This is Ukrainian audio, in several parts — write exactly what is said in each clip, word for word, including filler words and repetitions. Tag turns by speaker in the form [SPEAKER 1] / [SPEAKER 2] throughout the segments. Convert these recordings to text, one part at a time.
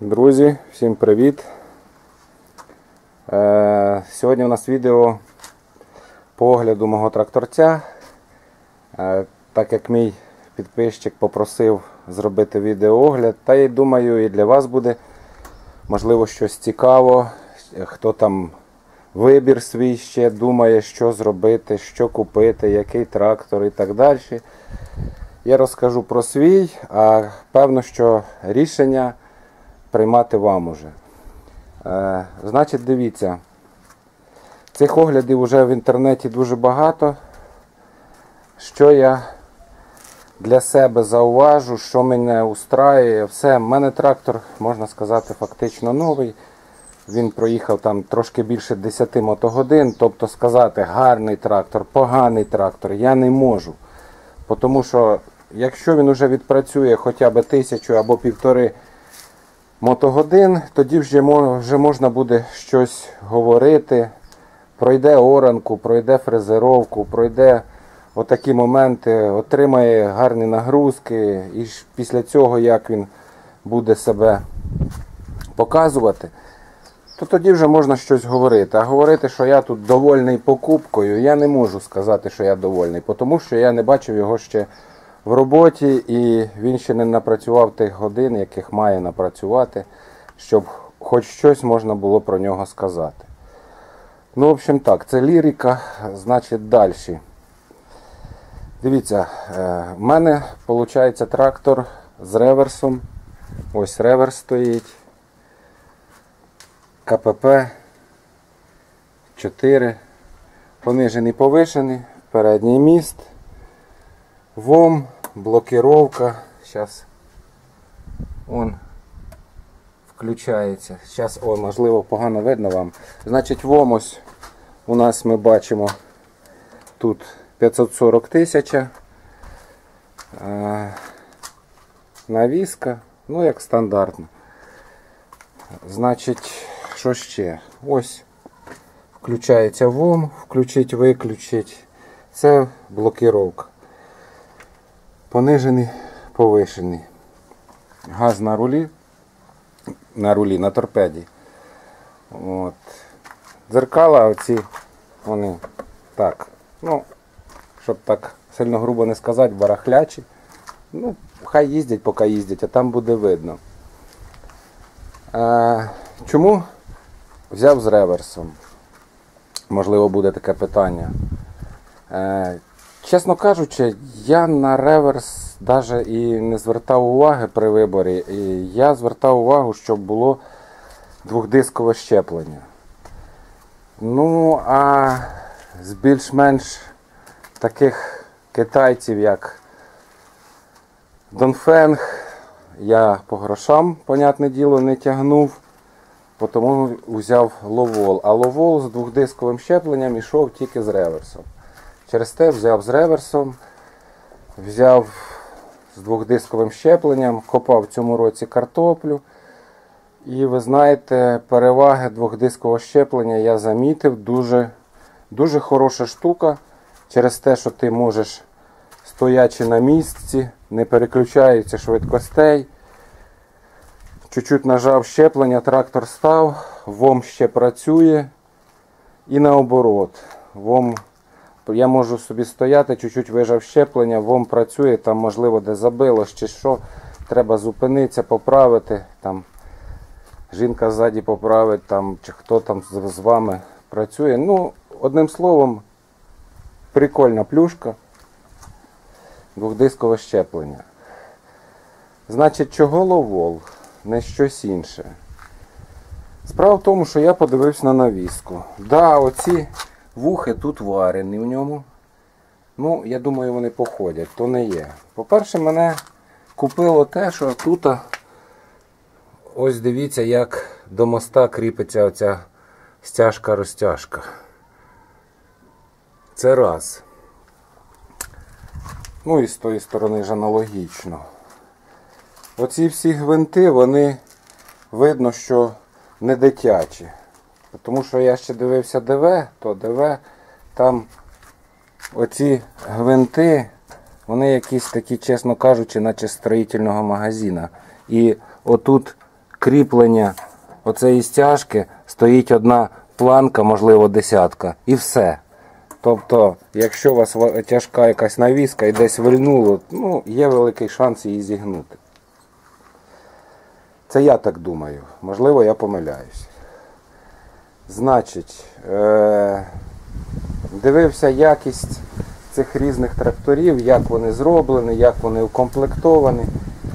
[SPEAKER 1] Друзі, всім привіт! Е, Сьогодні у нас відео по огляду мого тракторця. Е, так як мій підписчик попросив зробити відеоогляд, та я думаю, і для вас буде можливо щось цікаво, хто там вибір свій ще думає, що зробити, що купити, який трактор і так далі. Я розкажу про свій, а певно, що рішення приймати вам уже. Е, значить, дивіться, цих оглядів вже в інтернеті дуже багато. Що я для себе зауважу, що мене устраює, все. В мене трактор, можна сказати, фактично новий. Він проїхав там трошки більше десяти мотогодин, тобто сказати гарний трактор, поганий трактор я не можу. Тому що якщо він вже відпрацює хоча б тисячу або півтори мотогодин, тоді вже, вже можна буде щось говорити. Пройде оранку, пройде фрезеровку, пройде отакі моменти, отримає гарні нагрузки. І після цього, як він буде себе показувати, то тоді вже можна щось говорити. А говорити, що я тут довольний покупкою, я не можу сказати, що я довольний. Тому що я не бачив його ще в роботі, і він ще не напрацював тих годин, яких має напрацювати, щоб хоч щось можна було про нього сказати. Ну, в общем так, це лірика, значить далі. Дивіться, в мене виходить трактор з реверсом. Ось реверс стоїть. ка пе пе чотири. Понижений, повишений, передній міст. ВОМ, блокировка, зараз он включається. Зараз, о, можливо, погано видно вам. Значить, ВОМ ось у нас ми бачимо тут п'ятсот сорок тисяч. Навіска, ну як стандартно. Значить, що ще? Ось включається ВОМ, включить, виключить. Це блокировка. Понижений, повишений. Газ на рулі, на рулі, на торпеді. От. Дзеркала оці, вони так, ну, щоб так сильно грубо не сказати, барахлячі. Ну, хай їздять, поки їздять, а там буде видно. А, чому взяв з реверсом? Можливо, буде таке питання. А, чесно кажучи, я на реверс навіть і не звертав уваги при виборі. І я звертав увагу, щоб було двохдискове щеплення. Ну, а з більш-менш таких китайців, як Донфенг, я по грошам, понятне діло, не тягнув, тому взяв Ловол. А Ловол з двохдисковим щепленням йшов тільки з реверсом. Через те взяв з реверсом, взяв з двохдисковим щепленням, копав в цьому році картоплю. І ви знаєте, переваги двохдискового щеплення я замітив. Дуже, дуже хороша штука. Через те, що ти можеш, стоячи на місці, не переключаючи швидкостей. Чуть-чуть нажав щеплення, трактор став, ВОМ ще працює. І наоборот. ВОМ, я можу собі стояти, чуть-чуть вижав щеплення, ВОМ працює, там можливо де забило чи що. Треба зупинитися, поправити. Там жінка ззаді поправить, там, чи хто там з вами працює. Ну, одним словом, прикольна плюшка. Двохдискове щеплення. Значить, чого Ловол? Не щось інше. Справа в тому, що я подивився на навіску. Да, оці вухи тут варені в ньому. Ну, я думаю, вони походять. То не є. По-перше, мене купило те, що тут, ось дивіться, як до моста кріпиться оця стяжка-розтяжка. Це раз. Ну і з тої сторони ж аналогічно. Оці всі гвинти, вони видно, що не дитячі. Тому що я ще дивився ДВ, то ДВ, там оці гвинти, вони якісь такі, чесно кажучи, наче з строїтельного магазина. І отут кріплення оцеї стяжки стоїть одна планка, можливо десятка, і все. Тобто, якщо у вас тяжка якась навіска і десь вильнуло, ну, є великий шанс її зігнути. Це я так думаю. Можливо, я помиляюсь. Значить, е- дивився якість цих різних тракторів, як вони зроблені, як вони укомплектовані.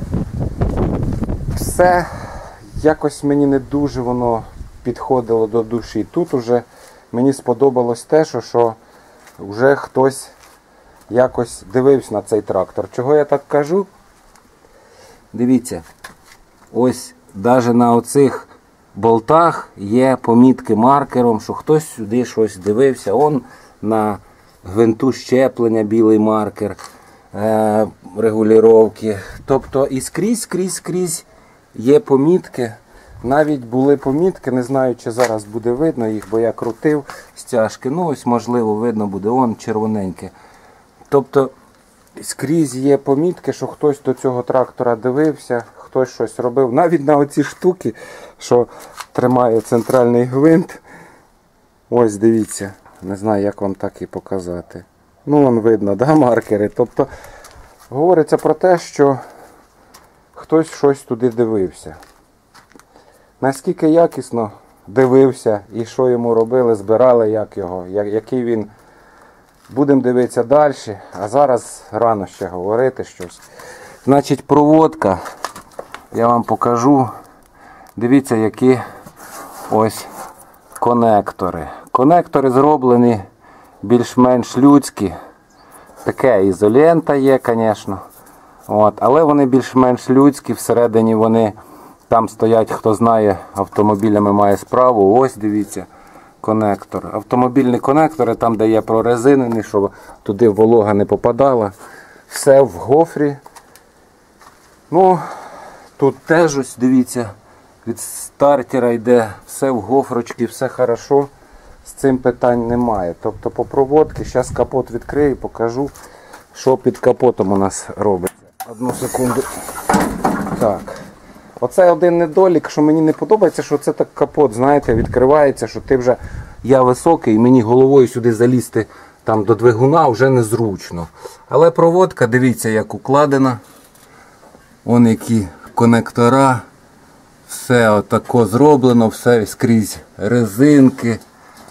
[SPEAKER 1] Все якось мені не дуже воно підходило до душі. Тут уже мені сподобалось те, що, що вже хтось якось дивився на цей трактор. Чого я так кажу? Дивіться, ось навіть на оцих болтах є помітки маркером, що хтось сюди щось дивився. Он на гвинту щеплення білий маркер е, регулювання. Тобто і скрізь, скрізь, скрізь є помітки. Навіть були помітки, не знаю, чи зараз буде видно їх, бо я крутив стяжки. Ну ось, можливо, видно буде, он червоненьке. Тобто скрізь є помітки, що хтось до цього трактора дивився, хтось щось робив. Навіть на оці штуки, що тримає центральний гвинт. Ось дивіться, не знаю, як вам так і показати. Ну, вон видно, да, маркери. Тобто говориться про те, що хтось щось туди дивився. Наскільки якісно дивився і що йому робили, збирали, як його, який він. Будемо дивитися далі, а зараз рано ще говорити щось. Значить, проводка, я вам покажу. Дивіться, які ось конектори. Конектори зроблені більш-менш людські. Таке ізолента є, звісно. От, але вони більш-менш людські, всередині вони, там стоять, хто знає, автомобілями має справу. Ось дивіться, конектор. Автомобільні конектори, там де є прорезинені, щоб туди волога не попадала. Все в гофрі. Ну, тут теж ось, дивіться, від стартера йде все в гофрочки, все хорошо. З цим питань немає. Тобто по проводці, зараз капот відкрию, покажу, що під капотом у нас робиться. Одну секунду. Так. Оце один недолік, що мені не подобається, що це так капот, знаєте, відкривається, що ти вже, я високий, і мені головою сюди залізти там до двигуна вже незручно. Але проводка, дивіться, як укладена. Вон які конектора. Все отако зроблено, все скрізь резинки.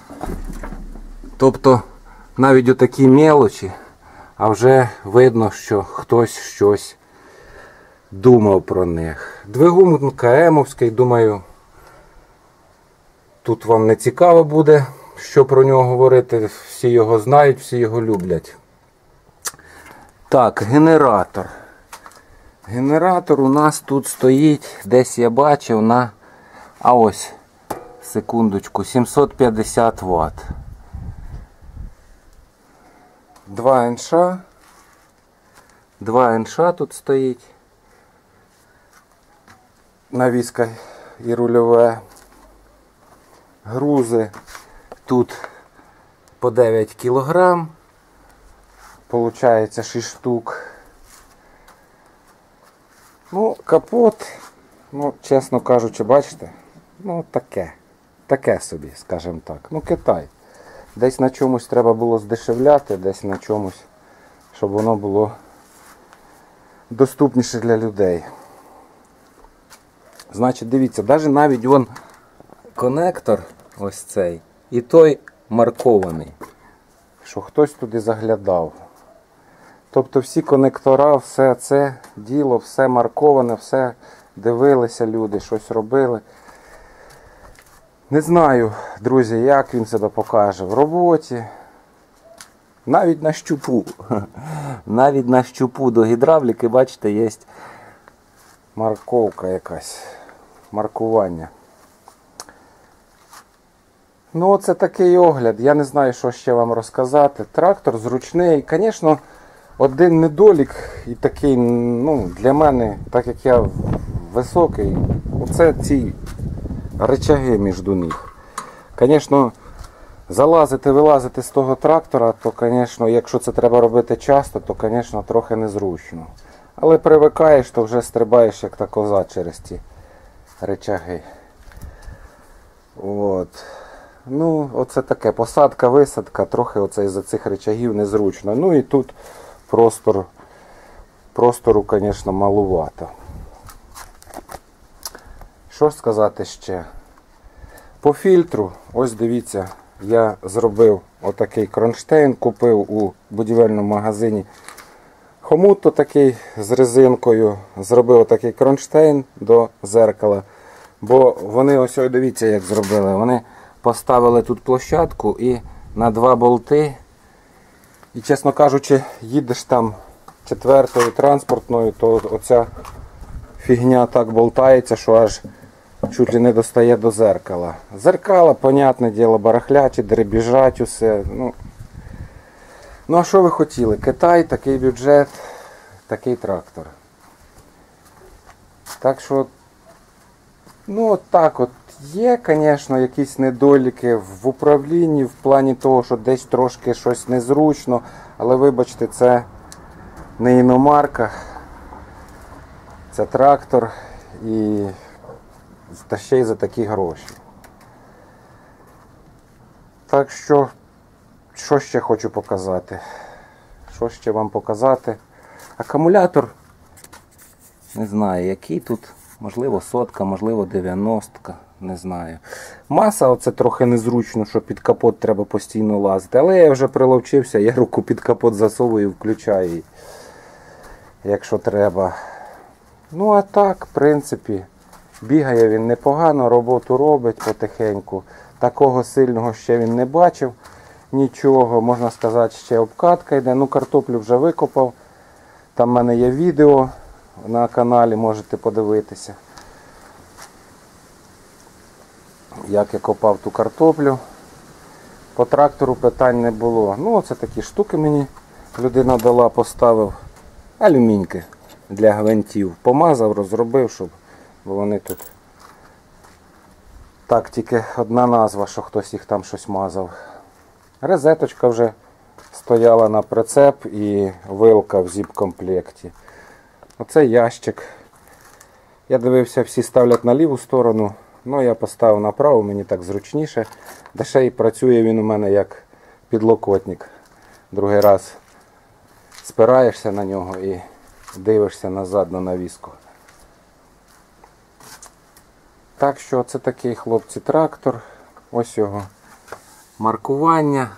[SPEAKER 1] Тобто навіть отакі мелочі, а вже видно, що хтось щось думав про них. Двигун КМовський, думаю, тут вам не цікаво буде, що про нього говорити. Всі його знають, всі його люблять. Так, генератор. Генератор у нас тут стоїть, десь я бачив на, а ось, секундочку, сімсот п'ятдесят ватт. Два інша. Два інша тут стоїть. Навіска і рульове. Грузи тут по дев'ять кілограм. Получається шість штук. Ну, капот, ну, чесно кажучи, бачите, ну таке, таке собі, скажімо так. Ну, Китай. Десь на чомусь треба було здешевляти, десь на чомусь, щоб воно було доступніше для людей. Значить, дивіться, навіть навіть вон конектор, ось цей, і той маркований, що хтось туди заглядав. Тобто всі конектора, все це діло, все марковане, все дивилися люди, щось робили. Не знаю, друзі, як він себе покаже в роботі. Навіть на щупу. Навіть на щупу до гідравліки, бачите, є марковка якась. Маркування. Ну, це такий огляд. Я не знаю, що ще вам розказати. Трактор зручний. Звісно, один недолік і такий, ну, для мене, так як я високий, оце ці рычаги між них. Звісно, залазити, вилазити з того трактора, то, звісно, якщо це треба робити часто, то, звісно, трохи незручно. Але привикаєш, то вже стрибаєш, як та коза через ці речаги. От. Ну, оце таке, посадка, висадка, трохи оце із-за цих речагів незручно. Ну і тут простор, простору, звісно, малувато. Що сказати ще? По фільтру, ось дивіться, я зробив отакий кронштейн, купив у будівельному магазині хомут такий з резинкою, зробив отакий кронштейн до зеркала. Бо вони, ось дивіться як зробили, вони поставили тут площадку і на два болти. І, чесно кажучи, їдеш там четвертою транспортною, то оця фігня так болтається, що аж чуть ли не достає до зеркала. Зеркала, понятне діло, барахлячі, дребіжать усе. Ну, ну а що ви хотіли? Китай, такий бюджет, такий трактор. Так що, ну от так от. Є, звісно, якісь недоліки в управлінні, в плані того, що десь трошки щось незручно, але вибачте, це не іномарка, це трактор і та ще й за такі гроші. Так що, що ще хочу показати? Що ще вам показати? Акумулятор, не знаю, який тут, можливо сотка, можливо дев'яностка. Не знаю. Маса, оце трохи незручно, що під капот треба постійно лазити. Але я вже приловчився, я руку під капот засовую і включаю її, якщо треба. Ну а так, в принципі, бігає він непогано, роботу робить потихеньку. Такого сильного ще він не бачив. Нічого, можна сказати, ще обкатка йде. Ну, картоплю вже викопав. Там в мене є відео на каналі, можете подивитися. Як я копав ту картоплю. По трактору питань не було. Ну, оце такі штуки мені людина дала, поставив. Алюміньки для гвинтів. Помазав, розробив, щоб вони тут... Так, тільки одна назва, що хтось їх там щось мазав. Розеточка вже стояла на прицеп і вилка в зіп-комплекті. Оце ящик. Я дивився, всі ставлять на ліву сторону. Ну, я поставив направо, мені так зручніше. Да ще й працює він у мене як підлокотник. Другий раз спираєшся на нього і дивишся назад на навіску. Так що це такий, хлопці, трактор. Ось його маркування.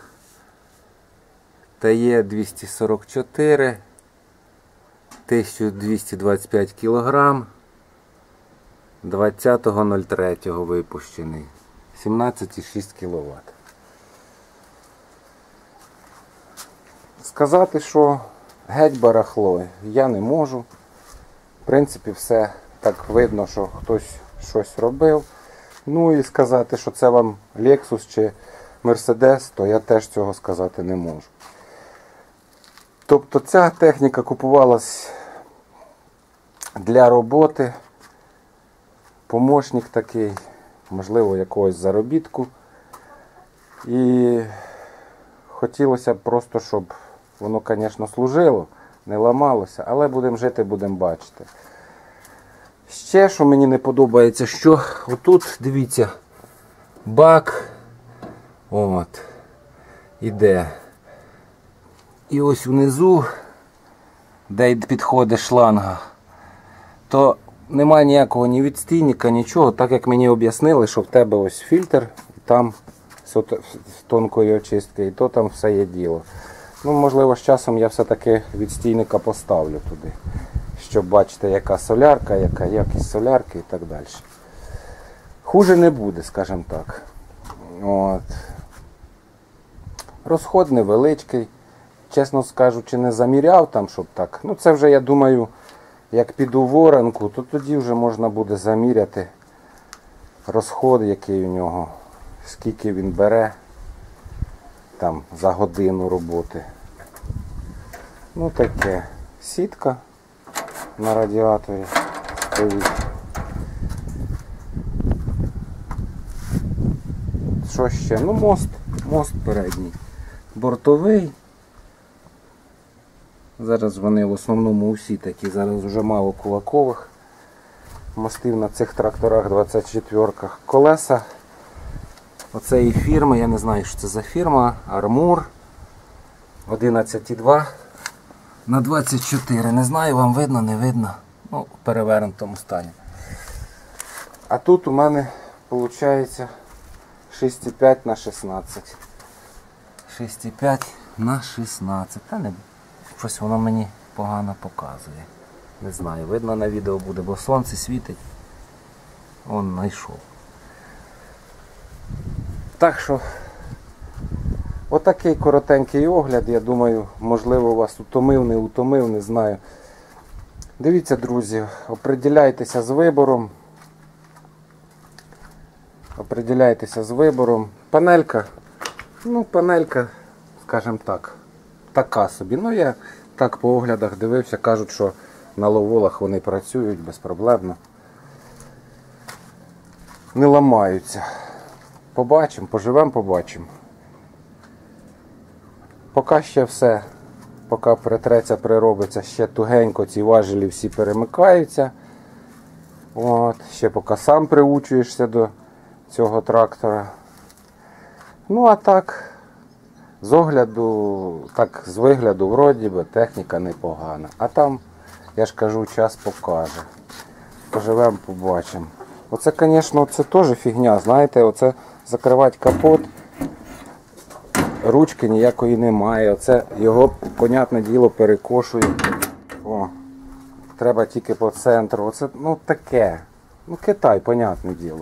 [SPEAKER 1] ТЕ двісті сорок чотири, тисяча двісті двадцять п'ять кілограм. двадцятого ноль третього випущений. сімнадцять цілих шість кіловат. Сказати, що геть барахло, я не можу. В принципі, все так видно, що хтось щось робив. Ну і сказати, що це вам Lexus чи Mercedes, то я теж цього сказати не можу. Тобто ця техніка купувалась для роботи. Помощник такий, можливо, якогось заробітку. І хотілося б просто, щоб воно, звісно, служило, не ламалося, але будемо жити, будемо бачити. Ще, що мені не подобається, що отут, дивіться, бак, от, іде. І ось внизу, де підходить шланга, то немає ніякого ні відстійника, нічого, так як мені об'яснили, що в тебе ось фільтр, і там з тонкої очистки, і то там все є діло. Ну, можливо, з часом я все-таки відстійника поставлю туди, щоб бачити, яка солярка, яка якість солярки і так далі. Хуже не буде, скажімо так. От. Розход невеличкий. Чесно скажучи, не заміряв там, щоб так. Ну, це вже, я думаю, як піду в оранку, то тоді вже можна буде заміряти розход, який у нього, скільки він бере там за годину роботи. Ну таке, сітка на радіаторі стоїть. Що ще? Ну, мост, мост передній, бортовий. Зараз вони в основному усі такі, зараз вже мало кулакових. мостів на цих тракторах двадцять четвірках. Колеса оцеї фірми, я не знаю, що це за фірма, Армур одинадцять два на двадцять чотири. Не знаю, вам видно, не видно. Ну, в перевернутому стані. А тут у мене виходить шість п'ять на шістнадцять. шість п'ять на шістнадцять. Та не, щось воно мені погано показує. Не знаю, видно на відео буде, бо сонце світить. Он знайшов. Так що, отакий коротенький огляд, я думаю, можливо вас утомив, не утомив, не знаю. Дивіться, друзі, оприділяйтеся з вибором. Оприділяйтеся з вибором. Панелька, ну панелька, скажімо так, така собі. Ну я так по оглядах дивився, кажуть, що на ловолах вони працюють безпроблемно. Не ламаються. Побачимо, поживемо, побачимо. Поки ще все, поки притреться, приробиться, ще тугенько ці важелі всі перемикаються. От, ще поки сам приучуєшся до цього трактора. Ну а так, з огляду, так, з вигляду, вроді би, техніка непогана. А там, я ж кажу, час покаже. Поживемо, побачимо. Оце, звісно, це теж фігня, знаєте, оце закривати капот, ручки ніякої немає. Оце його, понятне діло, перекошує. О, треба тільки по центру. Оце, ну, таке. Ну, Китай, понятне діло.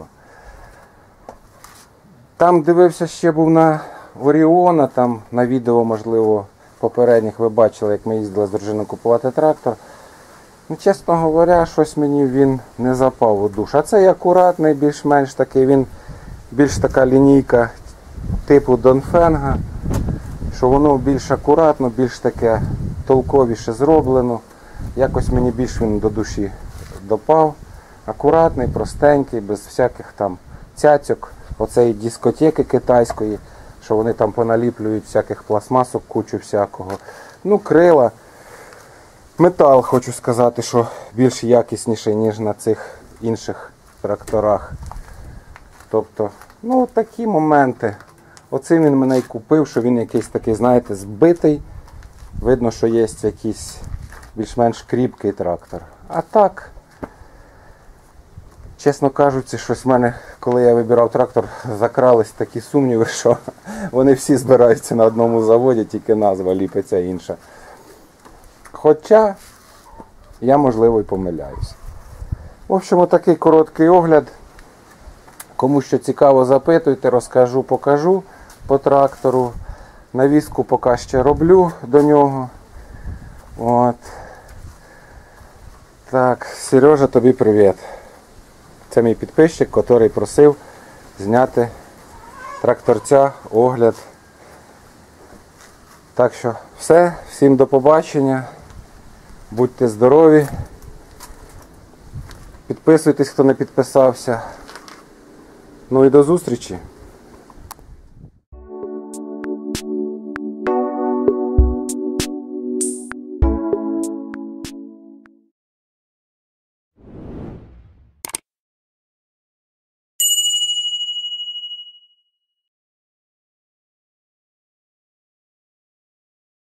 [SPEAKER 1] Там дивився, ще був на Оріона, там на відео, можливо, попередніх ви бачили, як ми їздили з дружиною купувати трактор. Ну, чесно говоря, щось мені він не запав у душ. А цей акуратний, більш-менш такий, він більш така лінійка типу Донфенга, що воно більш акуратно, більш таке толковіше зроблено. Якось мені більш він до душі допав. Акуратний, простенький, без всяких там цяцьок. Оцеї дискотеки китайської, що вони там поналіплюють всяких пластмасок, кучу всякого. Ну, крила. Метал, хочу сказати, що більш якісніший, ніж на цих інших тракторах. Тобто, ну, такі моменти. Оцим він мене й купив, що він якийсь такий, знаєте, збитий. Видно, що є якийсь більш-менш кріпкий трактор. А так, чесно кажучи, щось в мене, коли я вибирав трактор, закрались такі сумніви, що вони всі збираються на одному заводі, тільки назва ліпиться інша. Хоча я, можливо, і помиляюсь. В общем, отакий короткий огляд. Кому що цікаво, запитуйте, розкажу, покажу по трактору. Навіску поки ще роблю до нього. От. Так, Сережа, тобі привіт. Це мій підписчик, який просив зняти тракторця, огляд. Так що все, всім до побачення. Будьте здорові. Підписуйтесь, хто не підписався. Ну і до зустрічі.